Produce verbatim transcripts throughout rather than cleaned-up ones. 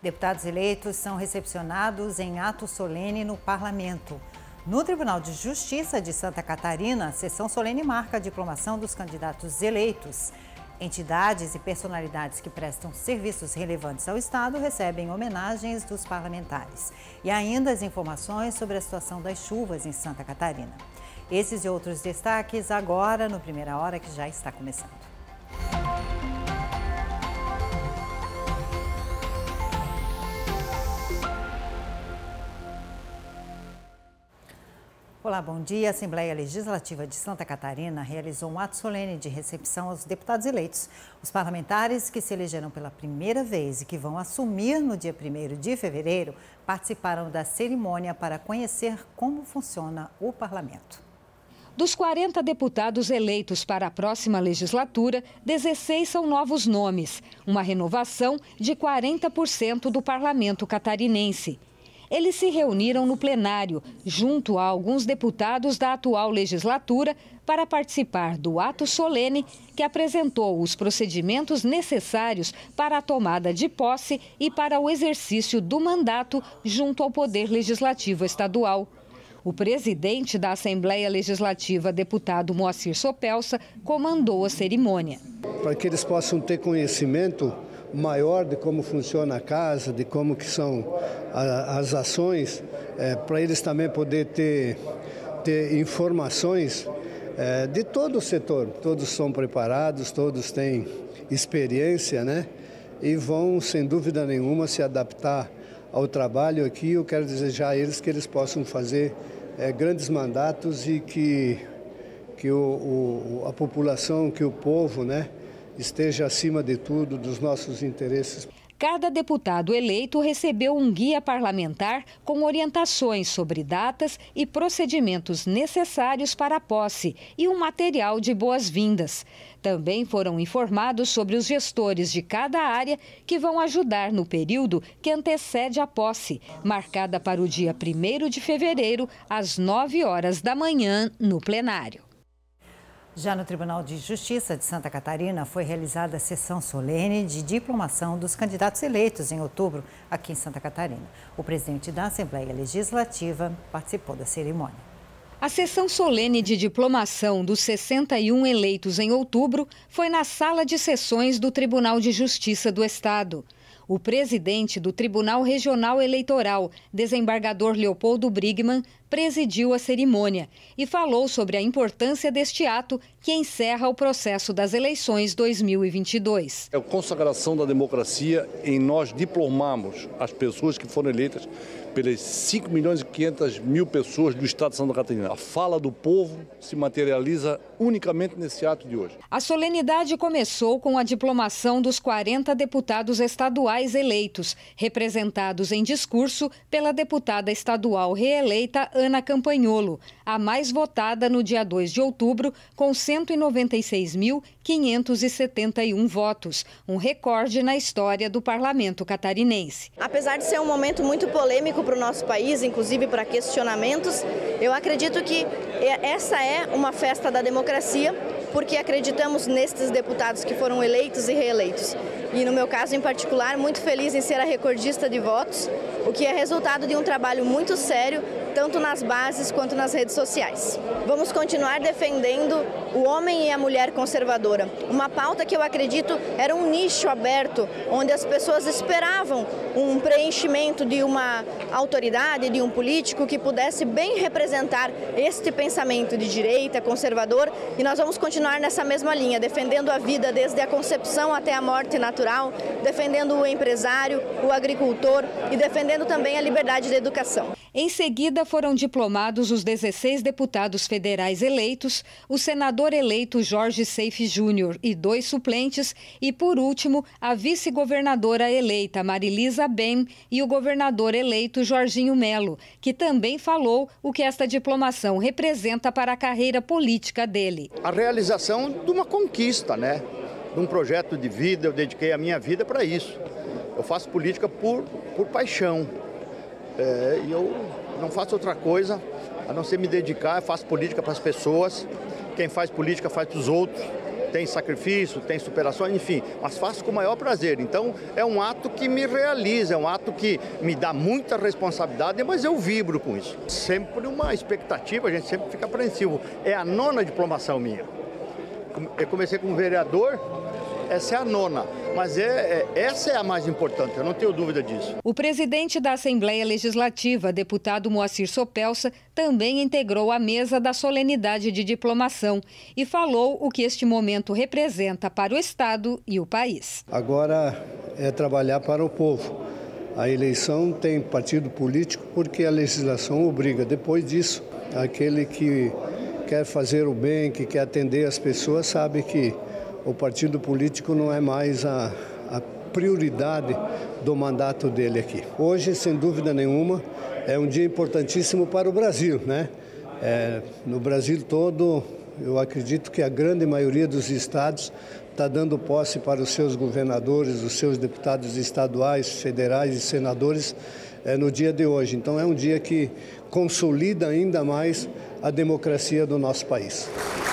Deputados eleitos são recepcionados em ato solene no Parlamento. No Tribunal de Justiça de Santa Catarina, a sessão solene marca a diplomação dos candidatos eleitos. Entidades e personalidades que prestam serviços relevantes ao Estado recebem homenagens dos parlamentares. E ainda as informações sobre a situação das chuvas em Santa Catarina. Esses e outros destaques agora no Primeira Hora, que já está começando. Olá, bom dia. A Assembleia Legislativa de Santa Catarina realizou um ato solene de recepção aos deputados eleitos. Os parlamentares que se elegeram pela primeira vez e que vão assumir no dia primeiro de fevereiro participaram da cerimônia para conhecer como funciona o parlamento. Dos quarenta deputados eleitos para a próxima legislatura, dezesseis são novos nomes, uma renovação de quarenta por cento do parlamento catarinense. Eles se reuniram no plenário, junto a alguns deputados da atual legislatura, para participar do ato solene que apresentou os procedimentos necessários para a tomada de posse e para o exercício do mandato junto ao Poder Legislativo Estadual. O presidente da Assembleia Legislativa, deputado Moacir Sopelsa, comandou a cerimônia. Para que eles possam ter conhecimento maior de como funciona a casa, de como que são a, as ações, é, para eles também poder ter, ter informações é, de todo o setor. Todos são preparados, todos têm experiência, né? E vão, sem dúvida nenhuma, se adaptar ao trabalho aqui. Eu quero desejar a eles que eles possam fazer é, grandes mandatos e que, que o, o, a população, que o povo, né, esteja acima de tudo dos nossos interesses. Cada deputado eleito recebeu um guia parlamentar com orientações sobre datas e procedimentos necessários para a posse e um material de boas-vindas. Também foram informados sobre os gestores de cada área que vão ajudar no período que antecede a posse, marcada para o dia primeiro de fevereiro, às nove horas da manhã, no plenário. Já no Tribunal de Justiça de Santa Catarina foi realizada a sessão solene de diplomação dos candidatos eleitos em outubro aqui em Santa Catarina. O presidente da Assembleia Legislativa participou da cerimônia. A sessão solene de diplomação dos sessenta e um eleitos em outubro foi na Sala de Sessões do Tribunal de Justiça do Estado. O presidente do Tribunal Regional Eleitoral, desembargador Leopoldo Brigman, presidiu a cerimônia e falou sobre a importância deste ato que encerra o processo das eleições dois mil e vinte e dois. É a consagração da democracia em nós diplomarmos as pessoas que foram eleitas pelas cinco milhões e quinhentas mil pessoas do estado de Santa Catarina. A fala do povo se materializa unicamente nesse ato de hoje. A solenidade começou com a diplomação dos quarenta deputados estaduais eleitos, representados em discurso pela deputada estadual reeleita Ana Campagnolo, a mais votada no dia dois de outubro, com cento e noventa e seis mil quinhentos e setenta e um votos, um recorde na história do parlamento catarinense. Apesar de ser um momento muito polêmico para o nosso país, inclusive para questionamentos, eu acredito que essa é uma festa da democracia, porque acreditamos nestes deputados que foram eleitos e reeleitos. E no meu caso em particular, muito feliz em ser a recordista de votos, o que é resultado de um trabalho muito sério, tanto nas bases quanto nas redes sociais. Vamos continuar defendendo o homem e a mulher conservadora, uma pauta que eu acredito era um nicho aberto, onde as pessoas esperavam um preenchimento de uma autoridade, de um político que pudesse bem representar este pensamento de direita, conservador, e nós vamos continuar nessa mesma linha, defendendo a vida desde a concepção até a morte natural, defendendo o empresário, o agricultor e defendendo também a liberdade de educação. Em seguida, foram diplomados os dezesseis deputados federais eleitos, o senador eleito Jorge Seife Júnior e dois suplentes, e, por último, a vice-governadora eleita Marilisa Bem e o governador eleito Jorginho Melo, que também falou o que esta diplomação representa para a carreira política dele. A realização de uma conquista, né? De um projeto de vida, eu dediquei a minha vida para isso. Eu faço política por, por paixão. É, e eu não faço outra coisa a não ser me dedicar, eu faço política para as pessoas, quem faz política faz para os outros, tem sacrifício, tem superação, enfim, mas faço com o maior prazer. Então, é um ato que me realiza, é um ato que me dá muita responsabilidade, mas eu vibro com isso. Sempre uma expectativa, a gente sempre fica apreensivo. É a nona diplomação minha. Eu comecei como vereador, essa é a nona, mas é, é, essa é a mais importante, eu não tenho dúvida disso. O presidente da Assembleia Legislativa, deputado Moacir Sopelsa, também integrou a mesa da solenidade de diplomação e falou o que este momento representa para o Estado e o país. Agora é trabalhar para o povo. A eleição tem partido político porque a legislação obriga. Depois disso, aquele que quer fazer o bem, que quer atender as pessoas, sabe que o partido político não é mais a, a prioridade do mandato dele aqui. Hoje, sem dúvida nenhuma, é um dia importantíssimo para o Brasil, né? É, no Brasil todo, eu acredito que a grande maioria dos estados está dando posse para os seus governadores, os seus deputados estaduais, federais e senadores é, no dia de hoje. Então, é um dia que consolida ainda mais a democracia do nosso país.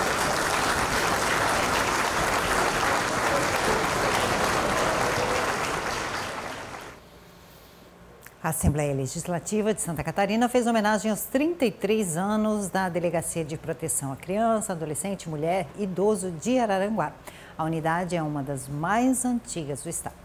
A Assembleia Legislativa de Santa Catarina fez homenagem aos trinta e três anos da Delegacia de Proteção à Criança, Adolescente, Mulher e Idoso de Araranguá. A unidade é uma das mais antigas do estado.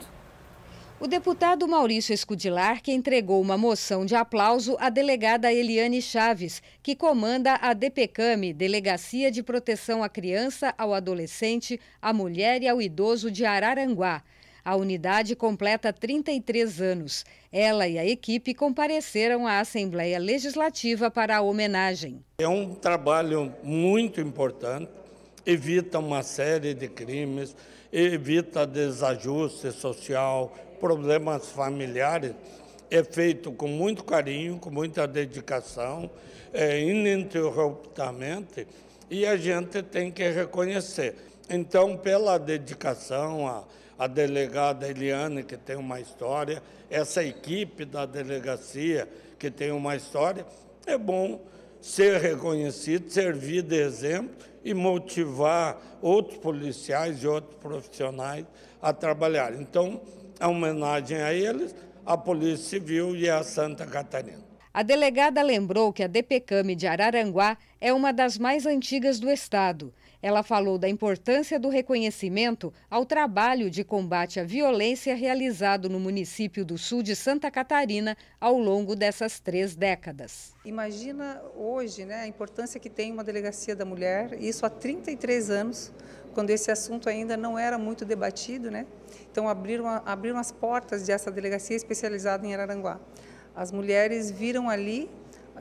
O deputado Maurício Escudilar que entregou uma moção de aplauso à delegada Eliane Chaves, que comanda a DPCAM, Delegacia de Proteção à Criança, ao Adolescente, à Mulher e ao Idoso de Araranguá. A unidade completa trinta e três anos. Ela e a equipe compareceram à Assembleia Legislativa para a homenagem. É um trabalho muito importante, evita uma série de crimes, evita desajuste social, problemas familiares. É feito com muito carinho, com muita dedicação, é, ininterruptamente, e a gente tem que reconhecer. Então, pela dedicação, a a delegada Eliane, que tem uma história, essa equipe da delegacia, que tem uma história, é bom ser reconhecido, servir de exemplo e motivar outros policiais e outros profissionais a trabalhar. Então, a homenagem a eles, a Polícia Civil e a Santa Catarina. A delegada lembrou que a DPCAM de Araranguá é uma das mais antigas do estado. Ela falou da importância do reconhecimento ao trabalho de combate à violência realizado no município do sul de Santa Catarina ao longo dessas três décadas. Imagina hoje, né, a importância que tem uma delegacia da mulher, isso há trinta e três anos, quando esse assunto ainda não era muito debatido, né? Então abriram, abriram as portas dessa delegacia especializada em Araranguá. As mulheres viram ali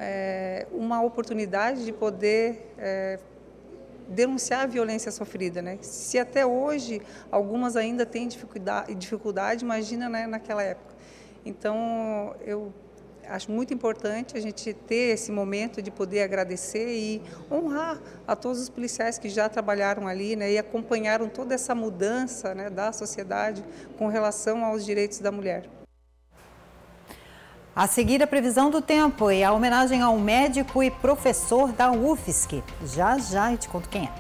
é, uma oportunidade de poder é, denunciar a violência sofrida, né? Se até hoje algumas ainda têm dificuldade, dificuldade imagina, né, naquela época. Então, eu acho muito importante a gente ter esse momento de poder agradecer e honrar a todos os policiais que já trabalharam ali, né, e acompanharam toda essa mudança, né, da sociedade com relação aos direitos da mulher. A seguir, a previsão do tempo e a homenagem ao médico e professor da U F S C. Já, já, eu te conto quem é.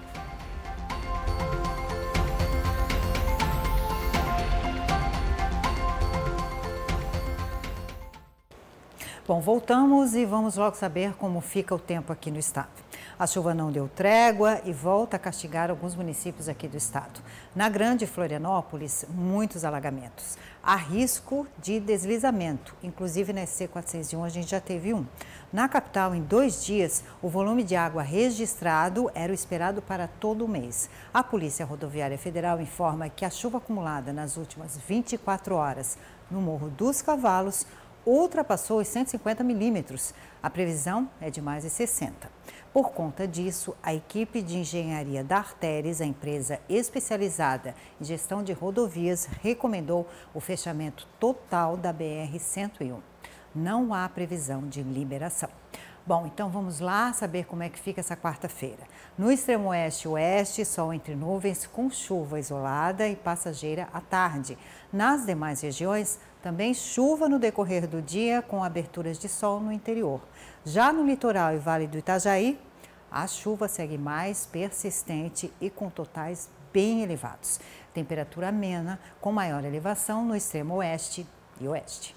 Bom, voltamos e vamos logo saber como fica o tempo aqui no estado. A chuva não deu trégua e volta a castigar alguns municípios aqui do estado. Na Grande Florianópolis, muitos alagamentos. Há risco de deslizamento, inclusive na C quatrocentos e um a gente já teve um. Na capital, em dois dias, o volume de água registrado era o esperado para todo o mês. A Polícia Rodoviária Federal informa que a chuva acumulada nas últimas vinte e quatro horas no Morro dos Cavalos ultrapassou os cento e cinquenta milímetros. A previsão é de mais de sessenta. Por conta disso, a equipe de engenharia da Arteres, a empresa especializada em gestão de rodovias, recomendou o fechamento total da B R cento e um. Não há previsão de liberação. Bom, então vamos lá saber como é que fica essa quarta-feira. No extremo oeste e oeste, sol entre nuvens com chuva isolada e passageira à tarde. Nas demais regiões, também chuva no decorrer do dia com aberturas de sol no interior. Já no litoral e Vale do Itajaí, a chuva segue mais persistente e com totais bem elevados. Temperatura amena, com maior elevação no extremo oeste e oeste.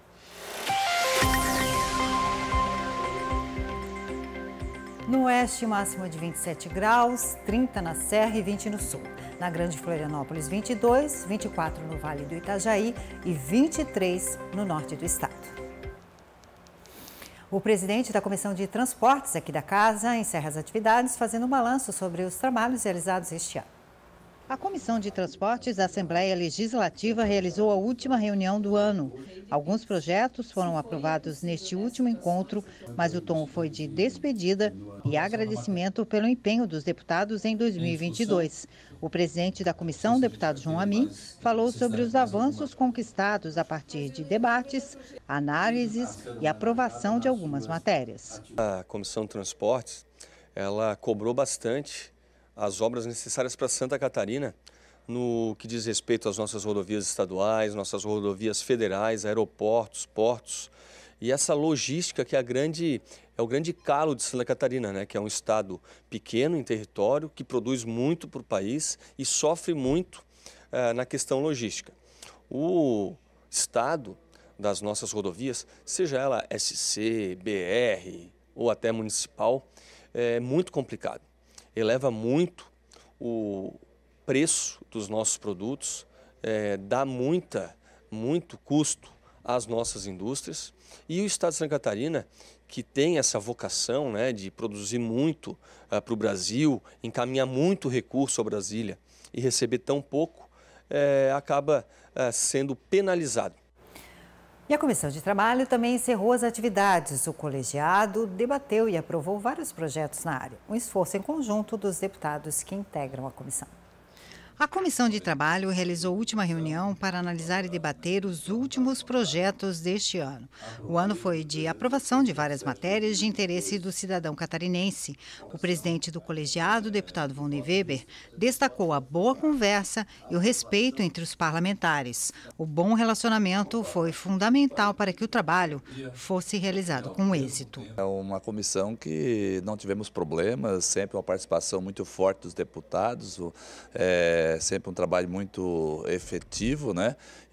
No oeste, máxima de vinte e sete graus, trinta na Serra e vinte no sul. Na Grande Florianópolis, vinte e dois, vinte e quatro no Vale do Itajaí e vinte e três no norte do estado. O presidente da Comissão de Transportes aqui da Casa encerra as atividades fazendo um balanço sobre os trabalhos realizados este ano. A Comissão de Transportes da Assembleia Legislativa realizou a última reunião do ano. Alguns projetos foram aprovados neste último encontro, mas o tom foi de despedida e agradecimento pelo empenho dos deputados em dois mil e vinte e dois. O presidente da comissão, deputado João Amin, falou sobre os avanços conquistados a partir de debates, análises e aprovação de algumas matérias. A Comissão de Transportes, ela cobrou bastante as obras necessárias para Santa Catarina no que diz respeito às nossas rodovias estaduais, nossas rodovias federais, aeroportos, portos e essa logística que é, a grande, é o grande calo de Santa Catarina, né? Que é um estado pequeno em território, que produz muito para o país e sofre muito eh, na questão logística. O estado das nossas rodovias, seja ela S C, B R ou até municipal, é muito complicado. Eleva muito o preço dos nossos produtos, é, dá muita, muito custo às nossas indústrias. E o estado de Santa Catarina, que tem essa vocação, né, de produzir muito uh, para o Brasil, encaminhar muito recurso a Brasília e receber tão pouco, é, acaba uh, sendo penalizado. E a Comissão de Trabalho também encerrou as atividades. O colegiado debateu e aprovou vários projetos na área. Um esforço em conjunto dos deputados que integram a comissão. A Comissão de Trabalho realizou a última reunião para analisar e debater os últimos projetos deste ano. O ano foi de aprovação de várias matérias de interesse do cidadão catarinense. O presidente do colegiado, o deputado Volney Weber, destacou a boa conversa e o respeito entre os parlamentares. O bom relacionamento foi fundamental para que o trabalho fosse realizado com êxito. É uma comissão que não tivemos problemas, sempre uma participação muito forte dos deputados, é, É sempre um trabalho muito efetivo, né?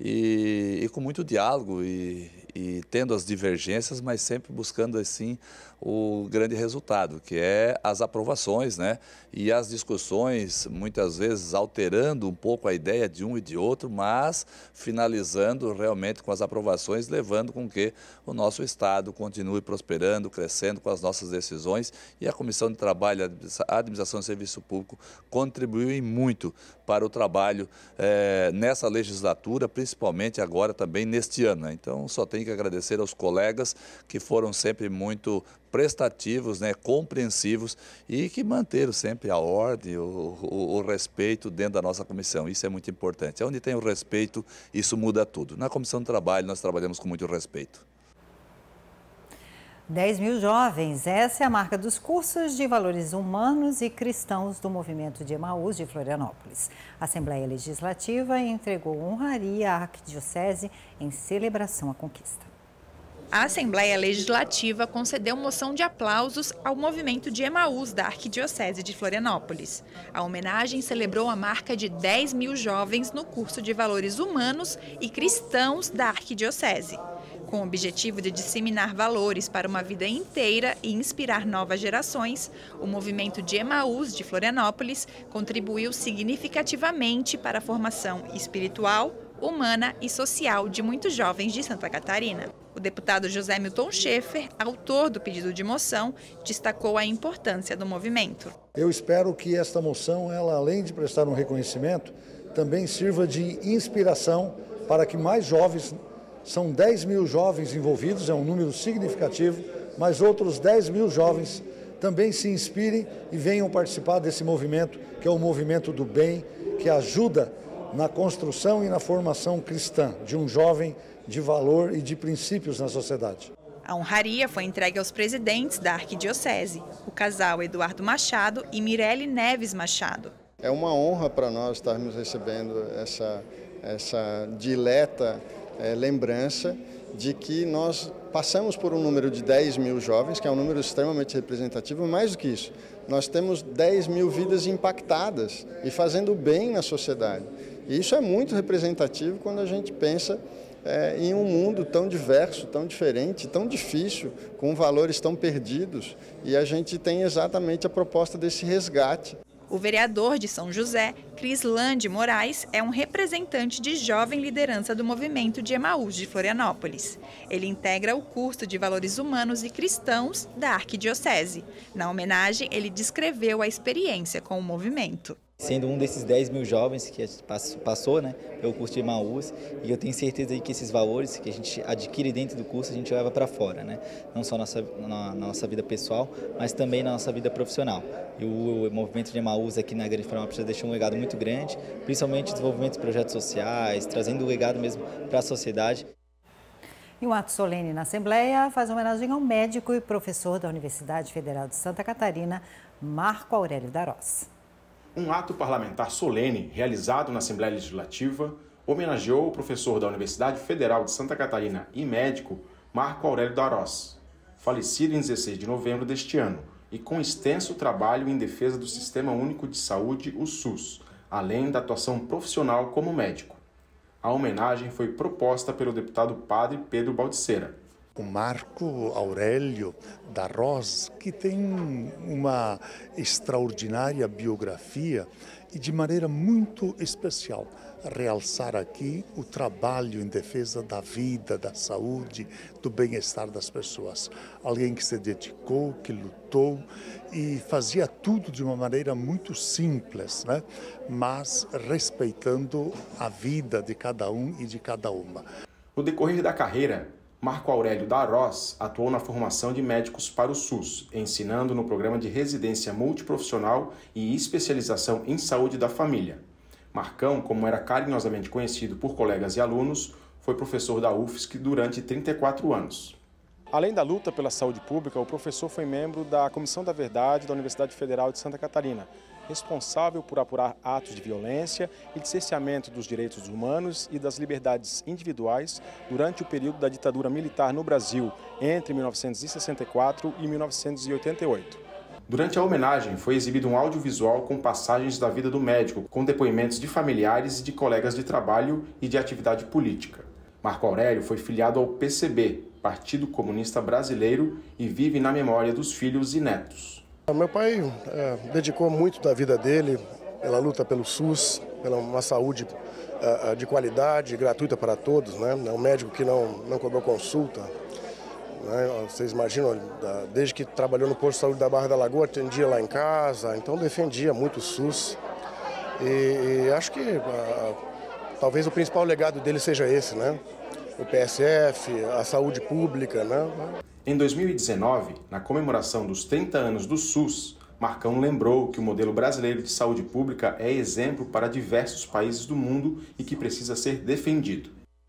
E, e com muito diálogo e, e tendo as divergências, mas sempre buscando assim o grande resultado, que é as aprovações, né? E as discussões, muitas vezes alterando um pouco a ideia de um e de outro, mas finalizando realmente com as aprovações, levando com que o nosso Estado continue prosperando, crescendo com as nossas decisões. E a Comissão de Trabalho e Administração de Serviço Público contribuiu em muito para o trabalho é, nessa legislatura, principalmente agora também neste ano. Né? Então, só tenho que agradecer aos colegas que foram sempre muito prestativos, né, compreensivos e que manteram sempre a ordem, o, o, o respeito dentro da nossa comissão. Isso é muito importante. Onde tem o respeito, isso muda tudo. Na Comissão de Trabalho, nós trabalhamos com muito respeito. dez mil jovens, essa é a marca dos cursos de valores humanos e cristãos do movimento de Emaús de Florianópolis. A Assembleia Legislativa entregou honraria à Arquidiocese em celebração à conquista. A Assembleia Legislativa concedeu moção de aplausos ao movimento de Emaús da Arquidiocese de Florianópolis. A homenagem celebrou a marca de dez mil jovens no curso de valores humanos e cristãos da Arquidiocese. Com o objetivo de disseminar valores para uma vida inteira e inspirar novas gerações, o movimento de Emaús de Florianópolis contribuiu significativamente para a formação espiritual, humana e social de muitos jovens de Santa Catarina. O deputado José Milton Schaefer, autor do pedido de moção, destacou a importância do movimento. Eu espero que esta moção, ela, além de prestar um reconhecimento, também sirva de inspiração para que mais jovens, são dez mil jovens envolvidos, é um número significativo, mas outros dez mil jovens também se inspirem e venham participar desse movimento, que é o movimento do bem, que ajuda na construção e na formação cristã de um jovem de valor e de princípios na sociedade. A honraria foi entregue aos presidentes da Arquidiocese, o casal Eduardo Machado e Mirelle Neves Machado. É uma honra para nós estarmos recebendo essa, essa dileta é, lembrança de que nós passamos por um número de dez mil jovens, que é um número extremamente representativo, mais do que isso, nós temos dez mil vidas impactadas e fazendo bem na sociedade. E isso é muito representativo quando a gente pensa é, em um mundo tão diverso, tão diferente, tão difícil, com valores tão perdidos, e a gente tem exatamente a proposta desse resgate. O vereador de São José, Crislande Moraes, é um representante de jovem liderança do movimento de Emaús de Florianópolis. Ele integra o curso de Valores Humanos e Cristãos da Arquidiocese. Na homenagem, ele descreveu a experiência com o movimento. Sendo um desses dez mil jovens que passou, né, pelo curso de Emaús, e eu tenho certeza de que esses valores que a gente adquire dentro do curso a gente leva para fora, né? Não só na nossa, na, na nossa vida pessoal, mas também na nossa vida profissional. E o, o movimento de Emaús aqui na Grande Florianópolis deixou um legado muito grande, principalmente desenvolvimento de projetos sociais, trazendo o legado mesmo para a sociedade. E um ato solene na Assembleia faz homenagem ao médico e professor da Universidade Federal de Santa Catarina, Marco Aurélio Darós. Um ato parlamentar solene, realizado na Assembleia Legislativa, homenageou o professor da Universidade Federal de Santa Catarina e médico Marco Aurélio Darós, falecido em dezesseis de novembro deste ano, e com extenso trabalho em defesa do Sistema Único de Saúde, o SUS, além da atuação profissional como médico. A homenagem foi proposta pelo deputado Padre Pedro Baldiceira. O Marco Aurélio Darós, que tem uma extraordinária biografia e de maneira muito especial realçar aqui o trabalho em defesa da vida, da saúde, do bem-estar das pessoas. Alguém que se dedicou, que lutou e fazia tudo de uma maneira muito simples, né? Mas respeitando a vida de cada um e de cada uma. No decorrer da carreira, Marco Aurélio Darós atuou na formação de médicos para o SUS, ensinando no programa de residência multiprofissional e especialização em saúde da família. Marcão, como era carinhosamente conhecido por colegas e alunos, foi professor da U F S C durante trinta e quatro anos. Além da luta pela saúde pública, o professor foi membro da Comissão da Verdade da Universidade Federal de Santa Catarina, responsável por apurar atos de violência e de cerceamento dos direitos humanos e das liberdades individuais durante o período da ditadura militar no Brasil, entre mil novecentos e sessenta e quatro e mil novecentos e oitenta e oito. Durante a homenagem, foi exibido um audiovisual com passagens da vida do médico, com depoimentos de familiares e de colegas de trabalho e de atividade política. Marco Aurélio foi filiado ao P C B, Partido Comunista Brasileiro, e vive na memória dos filhos e netos. Meu pai é, dedicou muito da vida dele pela luta pelo SUS, pela uma saúde é, de qualidade, gratuita para todos, né? É um médico que não, não cobrou consulta, né? Vocês imaginam, desde que trabalhou no posto de saúde da Barra da Lagoa, atendia lá em casa, então defendia muito o SUS. E, e acho que a, talvez o principal legado dele seja esse, né? O P S F, a saúde pública, né? Em dois mil e dezenove, na comemoração dos trinta anos do SUS, Marcão lembrou que o modelo brasileiro de saúde pública é exemplo para diversos países do mundo e que precisa ser defendido.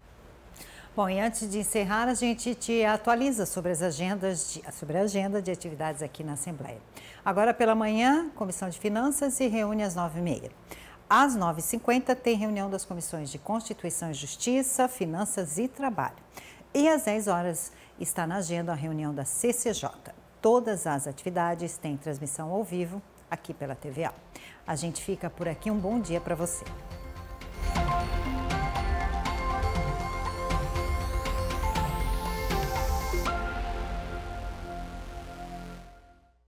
Bom, e antes de encerrar, a gente te atualiza sobre as agendas de, sobre a agenda de atividades aqui na Assembleia. Agora pela manhã, Comissão de Finanças se reúne às nove e meia. Às nove e cinquenta tem reunião das comissões de Constituição e Justiça, Finanças e Trabalho. E às dez horas está na agenda a reunião da C C J. Todas as atividades têm transmissão ao vivo aqui pela T V A. A gente fica por aqui, um bom dia para você.